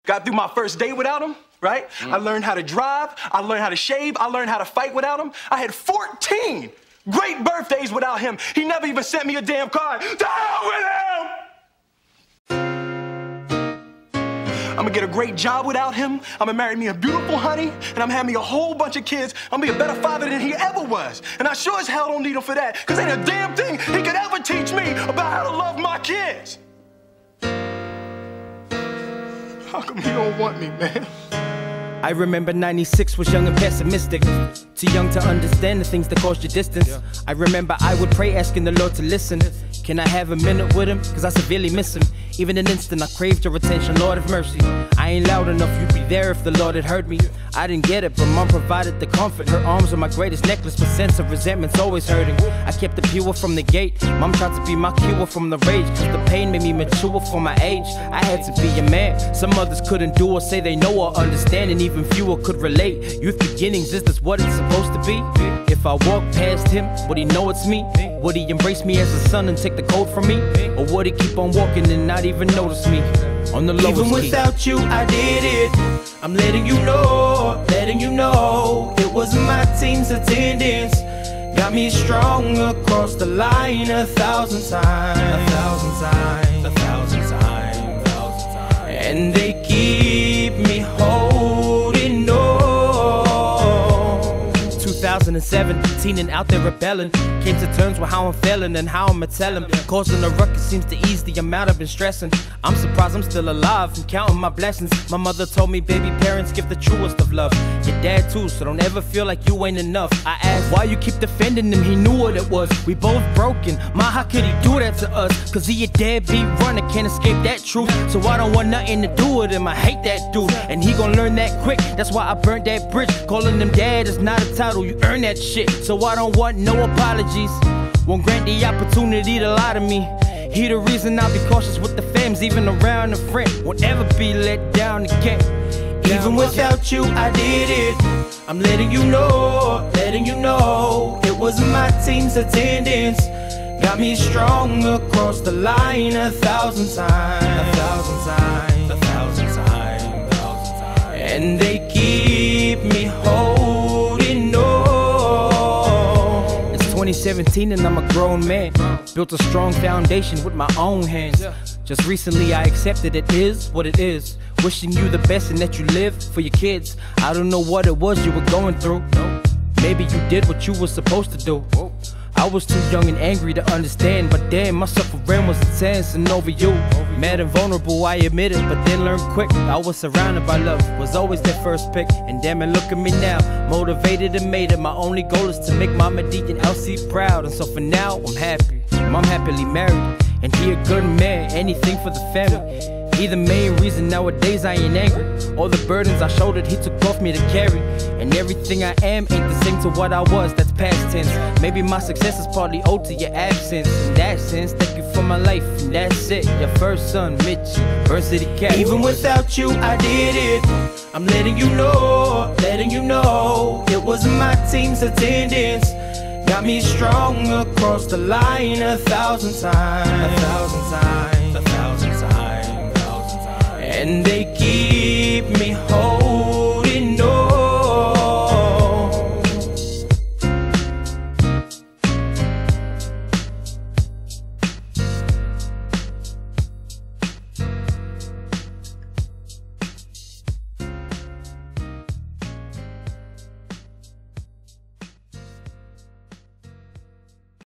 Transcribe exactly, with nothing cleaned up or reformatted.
Got through my first day without him, right? Mm. I learned how to drive, I learned how to shave, I learned how to fight without him. I had fourteen great birthdays without him. He never even sent me a damn card. To hell with him! I'm gonna get a great job without him. I'm gonna marry me a beautiful honey, and I'm having me a whole bunch of kids. I'm gonna be a better father than he ever was. And I sure as hell don't need him for that, because ain't a damn thing he could ever teach me about how to love my kids. How come he don't want me, man? I remember ninety-six was young and pessimistic, too young to understand the things that caused you distance. Yeah. I remember I would pray asking the Lord to listen. Can I have a minute with him? Cause I severely miss him. Even an instant I craved your attention, Lord of mercy. I ain't loud enough, you'd be there if the Lord had heard me. I didn't get it, but Mom provided the comfort. Her arms are my greatest necklace, but sense of resentment's always hurting. I kept it pure from the gate. Mom tried to be my cure from the rage, cause the pain made me mature for my age. I had to be a man. Some others couldn't do or say they know or understand, and even fewer could relate. Youth beginnings, is this what it's supposed to be? If I walk past him, would he know it's me? Would he embrace me as a son and take the cold from me? Or would he keep on walking and not even notice me? On the lowest Even without key. you, I did it. I'm letting you know, letting you know. It was my team's attendance got me strong across the line a thousand times, a thousand times, a thousand times, a thousand times. And they keep me holding on. two thousand seven, teen and out there rebelling. Came to terms with how I'm feeling and how I'ma tell him. Causing a ruckus seems to ease the amount I've been stressing. I'm surprised I'm still alive and counting my blessings. My mother told me baby parents give the truest of love. Your dad too, so don't ever feel like you ain't enough. I asked why you keep defending him, he knew what it was. We both broken, my how could he do that to us? Cause he a deadbeat runner, can't escape that truth. So I don't want nothing to do with him, I hate that dude. And he gon' learn that quick, that's why I burnt that bridge. Calling him dad is not a title, you earn that shit. So I don't want no apologies. Won't grant the opportunity to lie to me. He the reason I'll be cautious with the fams, even around a friend. Won't ever be let down again. Even without you, I did it. I'm letting you know, letting you know. It was my team's attendance got me strong across the line a thousand times, a thousand times, a thousand times, a thousand times. And they keep me holding on. twenty seventeen and I'm a grown man. Built a strong foundation with my own hands. Just recently I accepted it is what it is. Wishing you the best and that you live for your kids. I don't know what it was you were going through. Maybe you did what you were supposed to do. I was too young and angry to understand, but damn, my suffering was intense and over you. Mad and vulnerable, I admit it, but then learned quick. I was surrounded by love, was always their first pick. And damn it, look at me now, motivated and made it. My only goal is to make Mama D and Elsie proud. And so for now, I'm happy, I'm happily married. And he a good man, anything for the family. He the main reason nowadays I ain't angry. All the burdens I shouldered he took off me to carry. And everything I am ain't the same to what I was, that's past tense. Maybe my success is partly owed to your absence. In that sense, thank you for my life, and that's it. Your first son, Mitchie, Varsity Cat. Even without you, I did it. I'm letting you know, letting you know. It was my team's attendance got me strong across the line a thousand times, a thousand times, a thousand times. And they keep